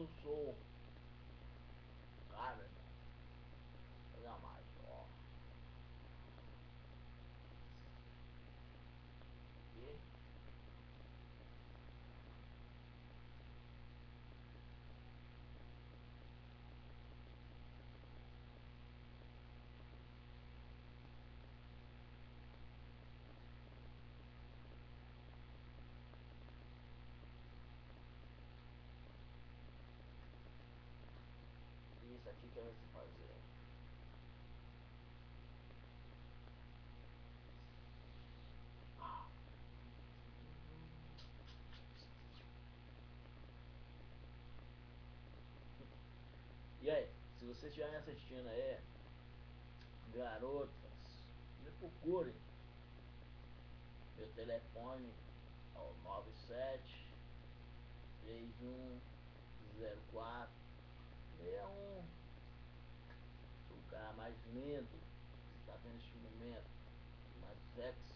eu sou cara, olha mais, ó. E isso aqui que eu vou fazer. E aí, se vocês estiverem assistindo aí, garotas, me procurem. Meu telefone é o 97-3104-61. Sou o cara mais lindo que está tendo neste momento, mais sexy